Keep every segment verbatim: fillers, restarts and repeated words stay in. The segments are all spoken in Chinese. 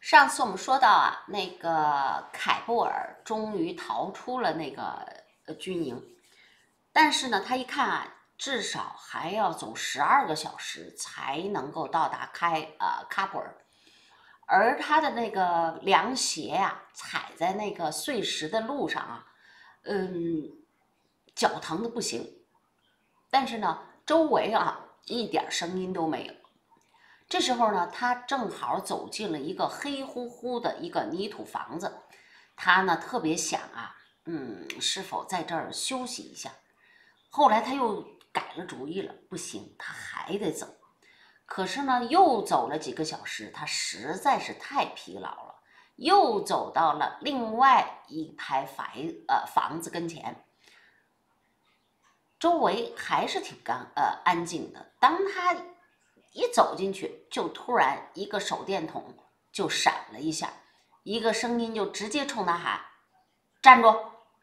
上次我们说到啊，那个凯布尔终于逃出了那个呃军营，但是呢，他一看啊，至少还要走十二个小时才能够到达开呃喀布尔，而他的那个凉鞋呀、踩在那个碎石的路上啊，嗯，脚疼的不行。但是呢，周围啊一点声音都没有。这时候呢，他正好走进了一个黑乎乎的一个泥土房子，他呢特别想啊，嗯，是否在这儿休息一下？后来他又改了主意了，不行，他还得走。可是呢，又走了几个小时，他实在是太疲劳了，又走到了另外一排房呃房子跟前，周围还是挺干呃安静的。当他一走进去，就突然一个手电筒就闪了一下，一个声音就直接冲他喊：站住！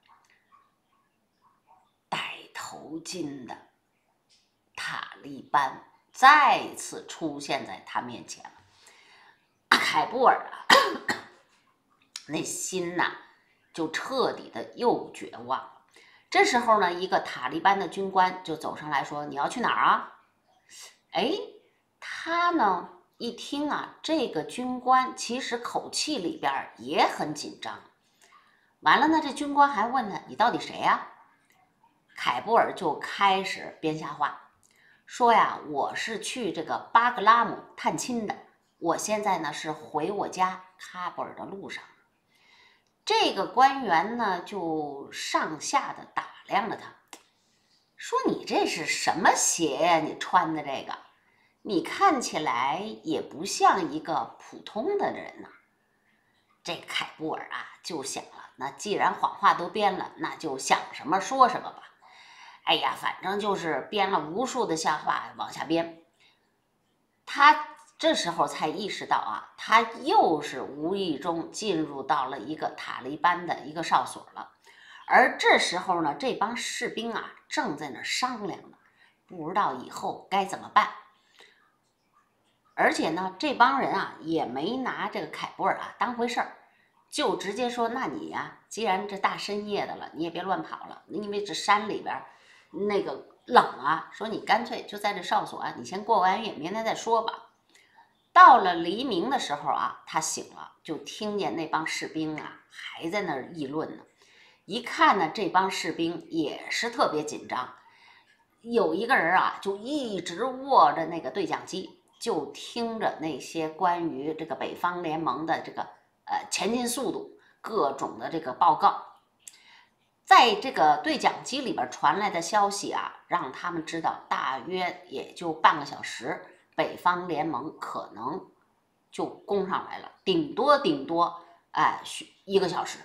戴头巾的塔利班再次出现在他面前了。凯布尔啊，那心呐、啊、就彻底的又绝望了。这时候呢，一个塔利班的军官就走上来说：你要去哪儿啊？哎，他呢一听啊，这个军官其实口气里边也很紧张。完了呢，这军官还问他：你到底谁呀？凯布尔就开始编瞎话，说呀，我是去这个巴格拉姆探亲的，我现在呢是回我家喀布尔的路上。这个官员呢就上下的打量了他，说你这是什么鞋呀？你穿的这个，你看起来也不像一个普通的人呐、啊。这凯布尔啊就想了，那既然谎话都编了，那就想什么说什么吧。哎呀，反正就是编了无数的瞎话往下编。他这时候才意识到啊，他又是无意中进入到了一个塔利班的一个哨所了。而这时候呢，这帮士兵啊正在那商量呢，不知道以后该怎么办。而且呢，这帮人啊也没拿这个凯布尔啊当回事儿，就直接说：那你呀、啊，既然这大深夜的了，你也别乱跑了，因为这山里边那个冷啊，说你干脆就在这哨所啊，你先过完夜，明天再说吧。到了黎明的时候啊，他醒了，就听见那帮士兵啊还在那儿议论呢。一看呢，这帮士兵也是特别紧张，有一个人啊就一直握着那个对讲机，就听着那些关于这个北方联盟的这个呃前进速度各种的这个报告。在这个对讲机里边传来的消息啊，让他们知道大约也就半个小时，北方联盟可能就攻上来了，顶多顶多哎一个小时。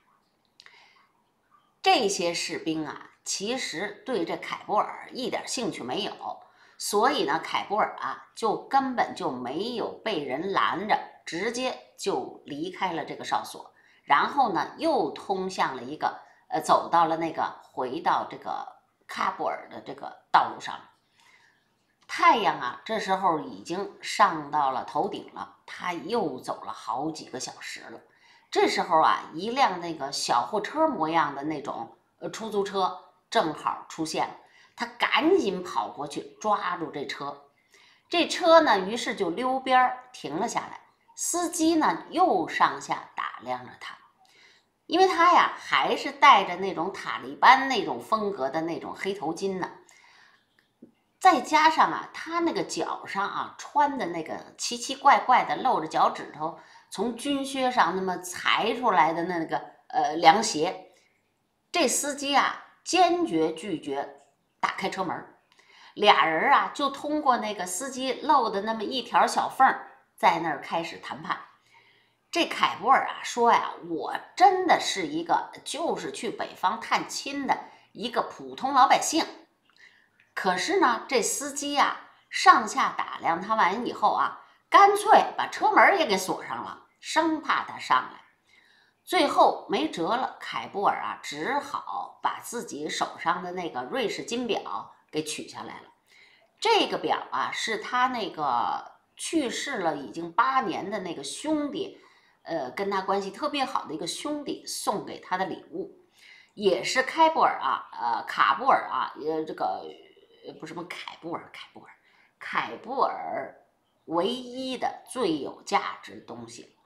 这些士兵啊，其实对这凯布尔一点兴趣没有，所以呢，凯布尔啊就根本就没有被人拦着，直接就离开了这个哨所，然后呢，又通向了一个呃，走到了那个回到这个喀布尔的这个道路上。太阳啊，这时候已经上到了头顶了，他又走了好几个小时了。这时候啊，一辆那个小货车模样的那种呃出租车正好出现了，他赶紧跑过去抓住这车。这车呢，于是就溜边停了下来，司机呢又上下打量着他，因为他呀还是戴着那种塔利班那种风格的那种黑头巾呢。再加上啊，他那个脚上啊穿的那个奇奇怪怪的露着脚趾头从军靴上那么裁出来的那个呃凉鞋，这司机啊坚决拒绝打开车门。俩人啊就通过那个司机露的那么一条小缝在那儿开始谈判。这凯布尔啊说呀，我真的是一个就是去北方探亲的一个普通老百姓。可是呢，这司机啊上下打量他完以后啊，干脆把车门也给锁上了，生怕他上来。最后没辙了，凯布尔啊只好把自己手上的那个瑞士金表给取下来了。这个表啊是他那个去世了已经八年的那个兄弟呃跟他关系特别好的一个兄弟送给他的礼物，也是开布尔啊，呃卡布尔啊，呃这个不是什么凯布尔，凯布尔，凯布尔唯一的最有价值的东西。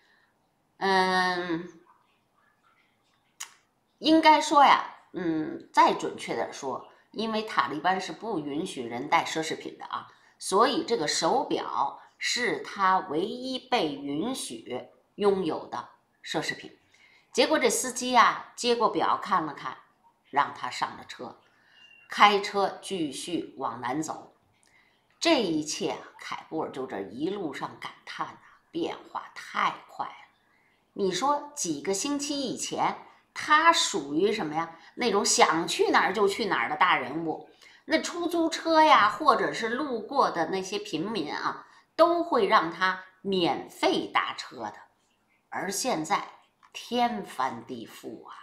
嗯，应该说呀，嗯，再准确的说，因为塔利班是不允许人带奢侈品的啊，所以这个手表是他唯一被允许拥有的奢侈品。结果这司机啊接过表看了看，让他上了车，开车继续往南走。这一切啊，凯布尔就这一路上感叹啊，变化太快了。你说几个星期以前，他属于什么呀？那种想去哪儿就去哪儿的大人物，那出租车呀，或者是路过的那些平民啊，都会让他免费搭车的。而现在天翻地覆啊！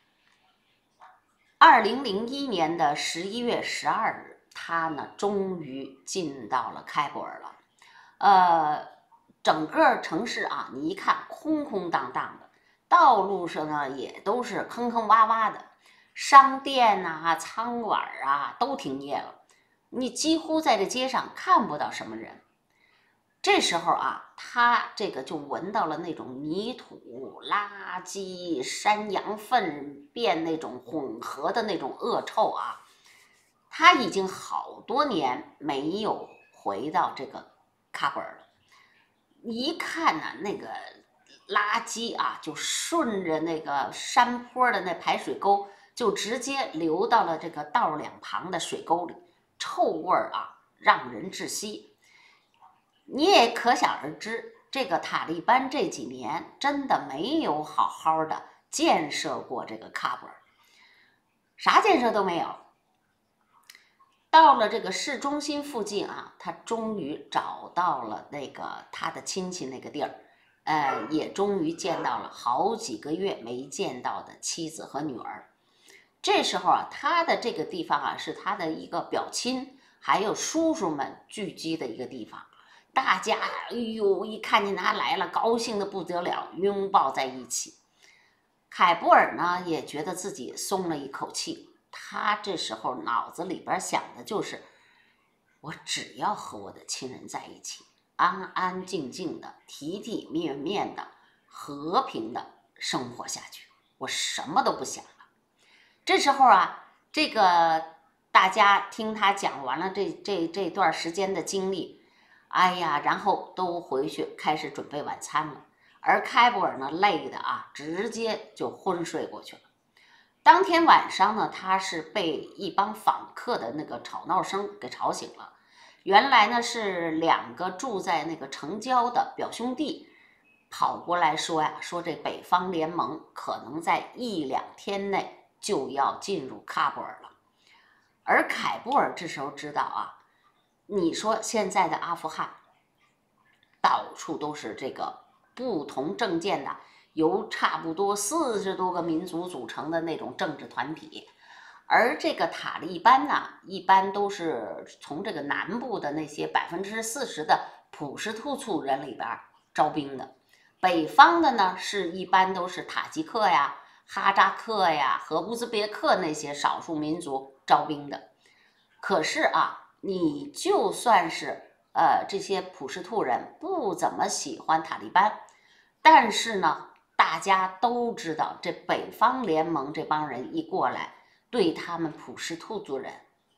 二零零一年的十一月十二日，他呢终于进到了开普尔了。呃，整个城市啊，你一看空空荡荡的，道路上呢也都是坑坑洼洼的，商店啊、餐馆啊都停业了，你几乎在这街上看不到什么人。这时候啊，他这个就闻到了那种泥土、垃圾、山羊粪便那种混合的那种恶臭啊。他已经好多年没有回到这个喀布尔了。一看呢、啊，那个垃圾啊，就顺着那个山坡的那排水沟，就直接流到了这个道两旁的水沟里，臭味啊，让人窒息。你也可想而知，这个塔利班这几年真的没有好好的建设过这个喀布尔，啥建设都没有。到了这个市中心附近啊，他终于找到了那个他的亲戚那个地儿，呃，也终于见到了好几个月没见到的妻子和女儿。这时候啊，他的这个地方啊，是他的一个表亲还有叔叔们聚集的一个地方。大家哎呦，一看见他来了，高兴的不得了，拥抱在一起。凯布尔呢，也觉得自己松了一口气。他这时候脑子里边想的就是，我只要和我的亲人在一起，安安静静的、体体面面的、和平的生活下去，我什么都不想了。这时候啊，这个大家听他讲完了这这这段时间的经历。哎呀，然后都回去开始准备晚餐了，而开布尔呢，累的啊，直接就昏睡过去了。当天晚上呢，他是被一帮访客的那个吵闹声给吵醒了。原来呢，是两个住在那个城郊的表兄弟跑过来说呀，说这北方联盟可能在一两天内就要进入喀布尔了。而凯布尔这时候知道啊。你说现在的阿富汗到处都是这个不同政见的，由差不多四十多个民族组成的那种政治团体，而这个塔利班呢，一般都是从这个南部的那些百分之四十的普什图族人里边招兵的，北方的呢是一般都是塔吉克呀、哈扎克呀和乌兹别克那些少数民族招兵的。可是啊。你就算是呃这些普什图人不怎么喜欢塔利班，但是呢，大家都知道这北方联盟这帮人一过来，对他们普什图族人，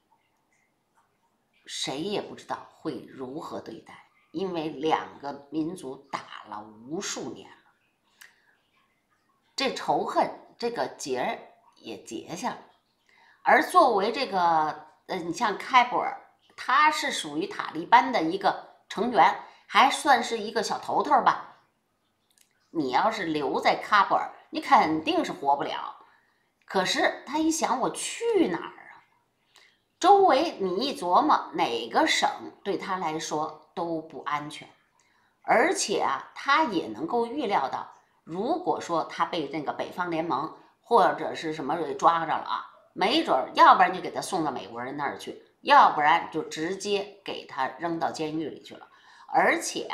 谁也不知道会如何对待，因为两个民族打了无数年了，这仇恨这个结也结下了。而作为这个呃，你像开普尔。他是属于塔利班的一个成员，还算是一个小头头吧。你要是留在喀布尔，你肯定是活不了。可是他一想，我去哪儿啊？周围你一琢磨，哪个省对他来说都不安全。而且啊，他也能够预料到，如果说他被那个北方联盟或者是什么给抓着了啊，没准要不然就给他送到美国人那儿去。要不然就直接给他扔到监狱里去了，而且啊，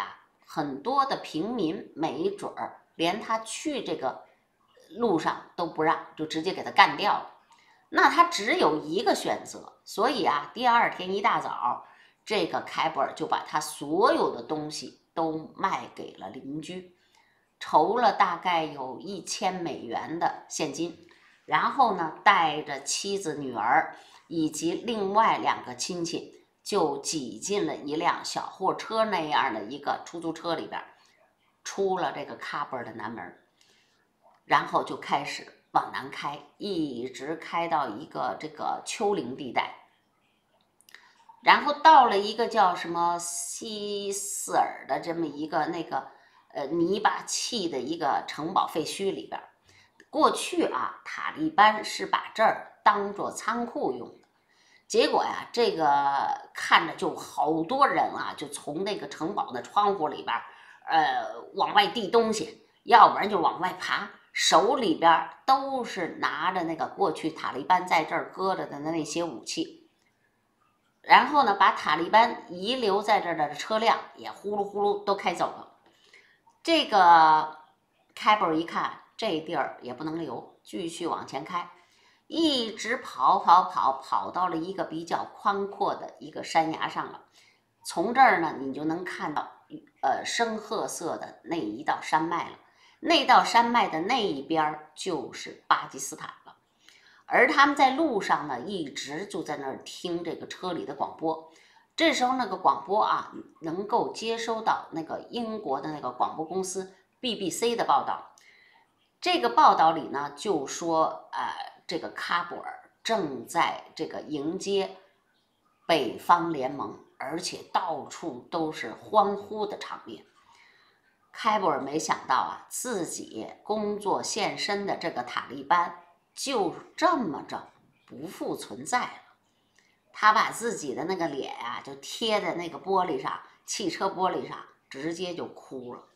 很多的平民没准儿连他去这个路上都不让，就直接给他干掉了。那他只有一个选择，所以啊，第二天一大早，这个凯布尔就把他所有的东西都卖给了邻居，筹了大概有一千美元的现金，然后呢，带着妻子、女儿以及另外两个亲戚，就挤进了一辆小货车那样的一个出租车里边，出了这个喀布尔的南门，然后就开始往南开，一直开到一个这个丘陵地带，然后到了一个叫什么希斯尔的这么一个那个呃泥巴砌的一个城堡废墟里边。过去啊，塔利班是把这儿当做仓库用的，结果呀，这个看着就好多人啊，就从那个城堡的窗户里边，呃，往外递东西，要不然就往外爬，手里边都是拿着那个过去塔利班在这儿搁着的那些武器。然后呢，把塔利班遗留在这儿的车辆也呼噜呼噜都开走了。这个开布尔一看，这地儿也不能留，继续往前开，一直跑跑跑，跑到了一个比较宽阔的一个山崖上了。从这儿呢，你就能看到呃深褐色的那一道山脉了。那道山脉的那一边就是巴基斯坦了。而他们在路上呢，一直就在那儿听这个车里的广播。这时候那个广播啊，能够接收到那个英国的那个广播公司 B B C 的报道。这个报道里呢，就说呃，这个喀布尔正在这个迎接北方联盟，而且到处都是欢呼的场面。开布尔没想到啊，自己工作献身的这个塔利班就这么着不复存在了。他把自己的那个脸啊，就贴在那个玻璃上，汽车玻璃上，直接就哭了。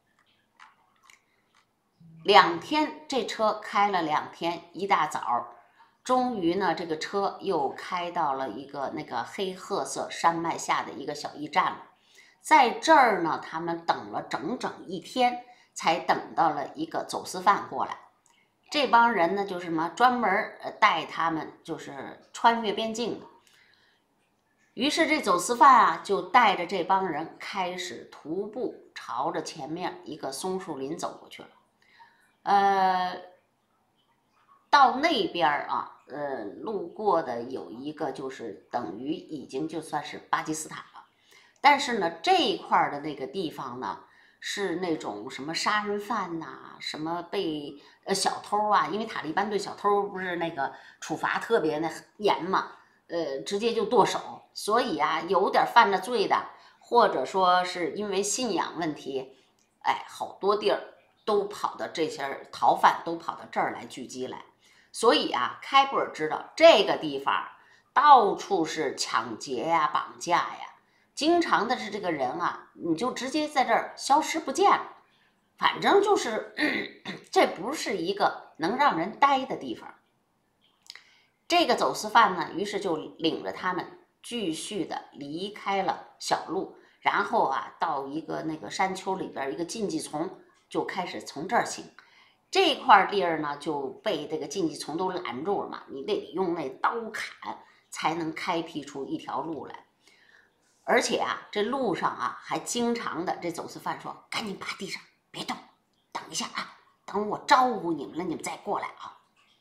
两天，这车开了两天，一大早，终于呢，这个车又开到了一个那个黑褐色山脉下的一个小驿站了。在这儿呢，他们等了整整一天，才等到了一个走私犯过来。这帮人呢，就是什么专门带他们就是穿越边境的。于是这走私犯啊，就带着这帮人开始徒步朝着前面一个松树林走过去了。呃，到那边啊，呃，路过的有一个就是等于已经就算是巴基斯坦了，但是呢，这一块的那个地方呢，是那种什么杀人犯呐、啊，什么被呃小偷啊，因为塔利班对小偷不是那个处罚特别的严嘛，呃，直接就剁手，所以啊，有点犯了罪的，或者说是因为信仰问题，哎，好多地儿都跑到这些逃犯都跑到这儿来聚集来，所以啊，开布尔知道这个地方到处是抢劫呀、绑架呀，经常的是这个人啊，你就直接在这儿消失不见了，反正就是这不是一个能让人待的地方。这个走私犯呢，于是就领着他们继续的离开了小路，然后啊，到一个那个山丘里边一个禁忌丛。就开始从这儿行，这块地儿呢就被这个禁忌丛都拦住了嘛，你得用那刀砍才能开辟出一条路来。而且啊，这路上啊还经常的，这走私犯说：“赶紧趴地上，别动，等一下啊，等我招呼你们了，你们再过来啊。”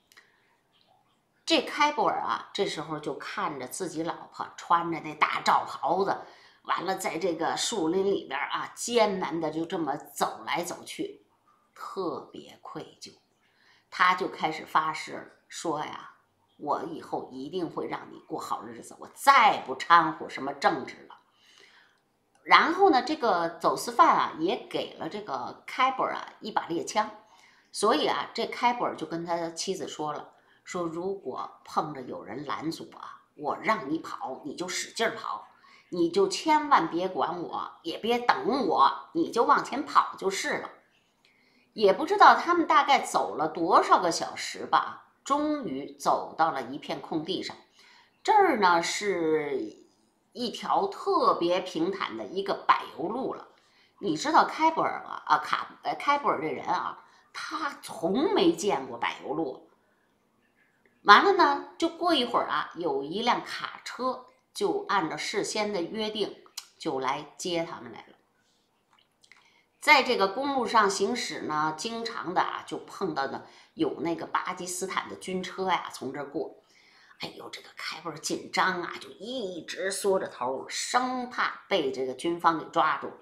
这开布尔啊，这时候就看着自己老婆穿着那大罩袍子。完了，在这个树林里边啊，艰难的就这么走来走去，特别愧疚。他就开始发誓说呀：“我以后一定会让你过好日子，我再不掺和什么政治了。”然后呢，这个走私犯啊，也给了这个开布尔啊一把猎枪，所以啊，这开布尔就跟他妻子说了，说如果碰着有人拦阻啊，我让你跑，你就使劲跑。你就千万别管我，也别等我，你就往前跑就是了。也不知道他们大概走了多少个小时吧，终于走到了一片空地上。这儿呢是一条特别平坦的一个柏油路了。 你知道开普尔啊啊卡呃开普尔这人啊，他从没见过柏油路。完了呢，就过一会儿啊，有一辆卡车就按照事先的约定就来接他们来了。在这个公路上行驶呢，经常的啊就碰到的有那个巴基斯坦的军车呀从这儿过。哎呦，这个开普尔紧张啊，就一直缩着头，生怕被这个军方给抓住。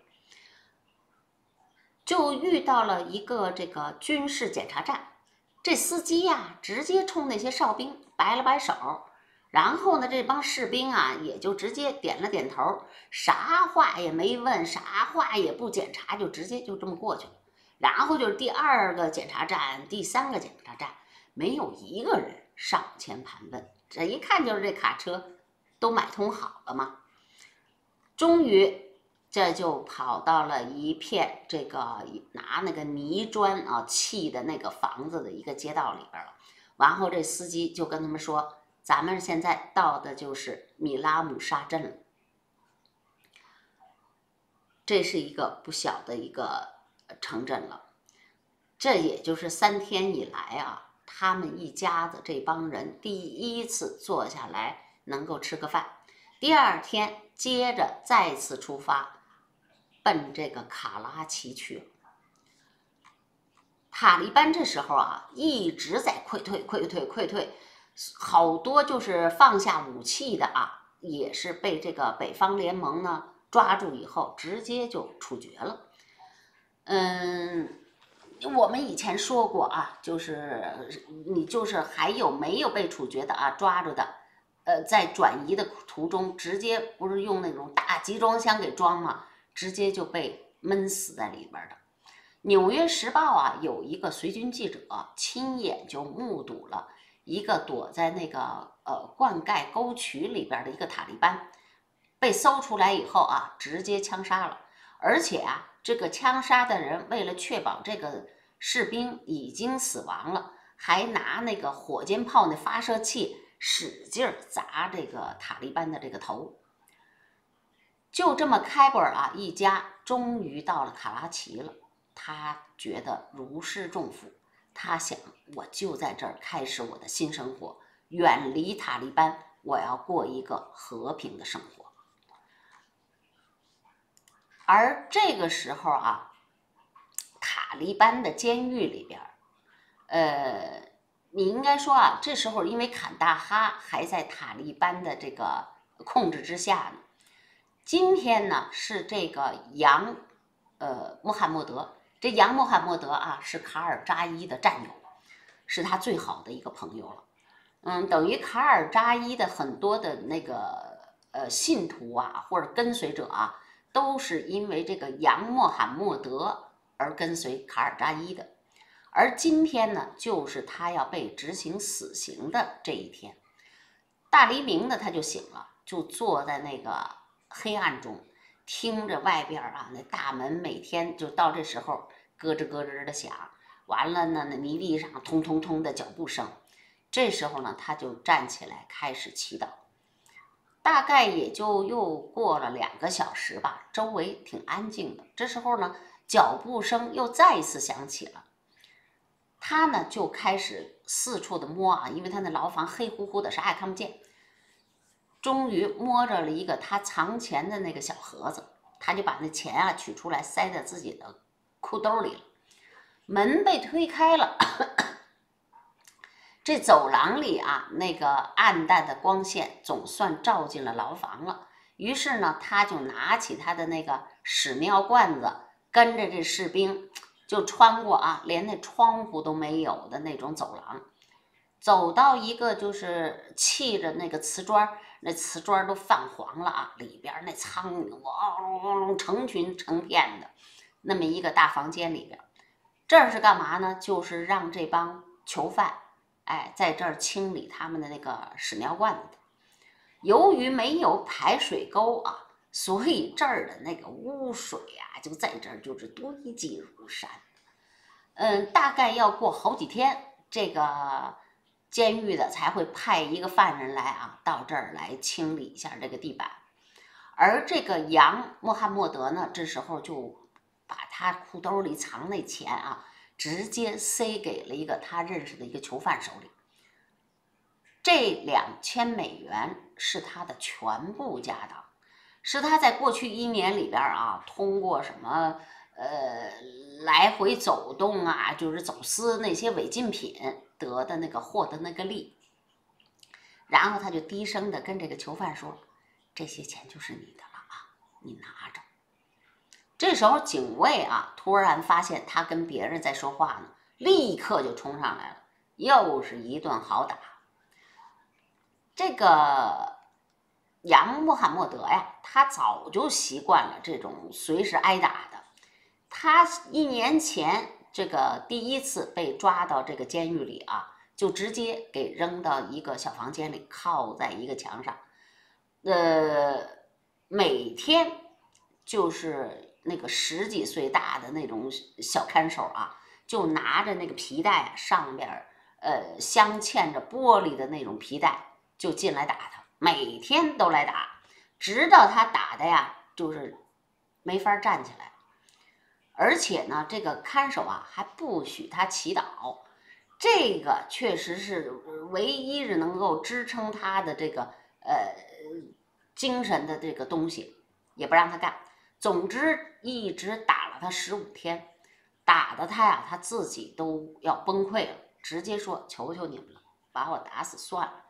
就遇到了一个这个军事检查站，这司机呀，直接冲那些哨兵摆了摆手，然后呢，这帮士兵啊也就直接点了点头，啥话也没问，啥话也不检查，就直接就这么过去了。然后就是第二个检查站，第三个检查站，没有一个人上前盘问，这一看就是这卡车都买通好了嘛。终于这就跑到了一片这个拿那个泥砖啊砌的那个房子的一个街道里边了。然后这司机就跟他们说，咱们现在到的就是米拉姆沙镇了。这是一个不小的一个城镇了，这也就是三天以来啊，他们一家子这帮人第一次坐下来能够吃个饭。第二天接着再次出发，奔这个卡拉奇去了。塔利班这时候啊，一直在溃退、溃退、溃退，好多就是放下武器的啊，也是被这个北方联盟呢抓住以后，直接就处决了。嗯，我们以前说过啊，就是你就是还有没有被处决的啊，抓住的。呃，在转移的途中，直接不是用那种大集装箱给装嘛，直接就被闷死在里边的。纽约时报啊，有一个随军记者亲眼就目睹了一个躲在那个呃灌溉沟渠里边的一个塔利班被搜出来以后啊，直接枪杀了。而且啊，这个枪杀的人为了确保这个士兵已经死亡了，还拿那个火箭炮那发射器使劲砸这个塔利班的这个头。就这么，开普尔啊一家终于到了卡拉奇了。他觉得如释重负，他想，我就在这儿开始我的新生活，远离塔利班，我要过一个和平的生活。而这个时候啊，塔利班的监狱里边，呃。你应该说啊，这时候因为坎大哈还在塔利班的这个控制之下呢。今天呢是这个杨呃穆罕默德，这杨穆罕默德啊是卡尔扎伊的战友，是他最好的一个朋友了。嗯，等于卡尔扎伊的很多的那个呃信徒啊或者跟随者啊，都是因为这个杨穆罕默德而跟随卡尔扎伊的。而今天呢，就是他要被执行死刑的这一天。大黎明呢，他就醒了，就坐在那个黑暗中，听着外边啊那大门每天就到这时候咯吱咯吱的响，完了呢，那泥地上通通通的脚步声。这时候呢，他就站起来开始祈祷。大概也就又过了两个小时吧，周围挺安静的。这时候呢，脚步声又再一次响起了。他呢就开始四处的摸啊，因为他那牢房黑乎乎的，啥也看不见。终于摸着了一个他藏钱的那个小盒子，他就把那钱啊取出来，塞在自己的裤兜里了。门被推开了，这走廊里啊，那个暗淡的光线总算照进了牢房了。于是呢，他就拿起他的那个屎尿罐子，跟着这士兵。就穿过啊，连那窗户都没有的那种走廊，走到一个就是砌着那个瓷砖，那瓷砖都泛黄了啊，里边那苍蝇汪汪汪成群成片的，那么一个大房间里边，这儿是干嘛呢？就是让这帮囚犯，哎，在这儿清理他们的那个屎尿罐子的。由于没有排水沟啊。所以这儿的那个污水啊，就在这儿就是堆积如山。嗯，大概要过好几天，这个监狱的才会派一个犯人来啊，到这儿来清理一下这个地板。而这个杨穆罕默德呢，这时候就他裤兜里藏那钱啊，直接塞给了一个他认识的一个囚犯手里。这两千美元是他的全部家当，是他在过去一年里边啊，通过什么呃来回走动啊，就是走私那些违禁品得的那个获得那个利。然后他就低声的跟这个囚犯说：“这些钱就是你的了啊，你拿着。”这时候警卫啊，突然发现他跟别人在说话呢，立刻就冲上来了，又是一顿好打。这个杨穆罕默德呀，他早就习惯了这种随时挨打的。他一年前这个第一次被抓到这个监狱里啊，就直接给扔到一个小房间里，靠在一个墙上。呃，每天就是那个十几岁大的那种小看守啊，就拿着那个皮带啊，上边呃镶嵌着玻璃的那种皮带，就进来打他，每天都来打，直到他打的呀，就是没法站起来。而且呢，这个看守啊还不许他祈祷，这个确实是唯一是能够支撑他的这个呃精神的这个东西，也不让他干。总之，一直打了他十五天，打的他呀，他自己都要崩溃了，直接说：“求求你们了，把我打死算了。”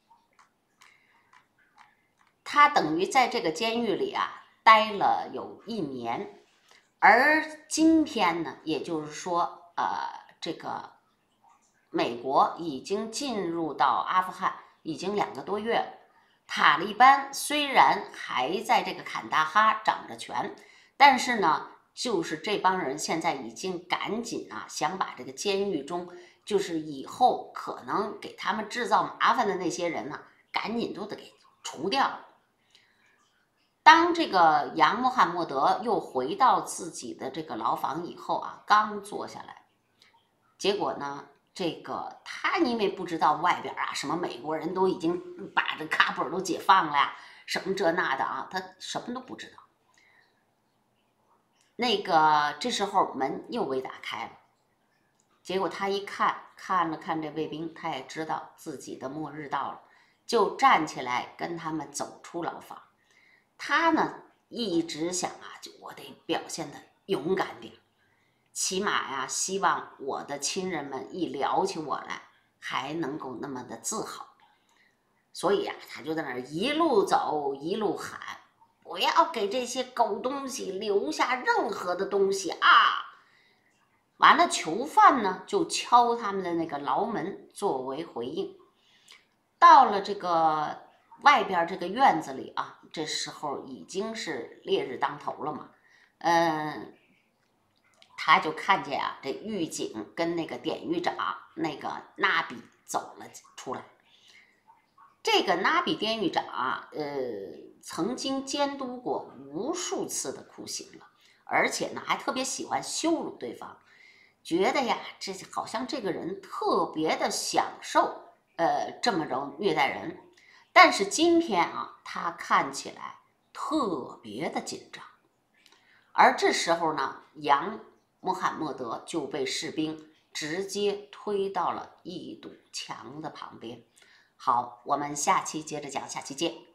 他等于在这个监狱里啊待了有一年。而今天呢，也就是说，呃，这个美国已经进入到阿富汗已经两个多月了。塔利班虽然还在这个坎大哈掌着权，但是呢，就是这帮人现在已经赶紧啊，想把这个监狱中就是以后可能给他们制造麻烦的那些人呢、啊，赶紧都得给除掉了。当这个杨穆罕默德又回到自己的这个牢房以后啊，刚坐下来，结果呢，这个他因为不知道外边啊，什么美国人都已经把这喀布尔都解放了呀，什么这那的啊，他什么都不知道。那个这时候门又被打开了，结果他一看，看了看这卫兵，他也知道自己的末日到了，就站起来跟他们走出牢房。他呢一直想啊，就我得表现的勇敢点，起码呀，希望我的亲人们一聊起我来，还能够那么的自豪。所以啊，他就在那儿一路走一路喊：“不要给这些狗东西留下任何的东西啊！”完了，囚犯呢就敲他们的那个牢门作为回应。到了这个外边这个院子里啊，这时候已经是烈日当头了嘛，嗯，他就看见啊，这狱警跟那个典狱长那个纳比走了出来。这个纳比典狱长啊，呃，曾经监督过无数次的酷刑了，而且呢，还特别喜欢羞辱对方，觉得呀，这好像这个人特别的享受，呃，这么着虐待人。但是今天啊，他看起来特别的紧张。而这时候呢，杨穆罕默德就被士兵直接推到了一堵墙的旁边。好，我们下期接着讲，下期见。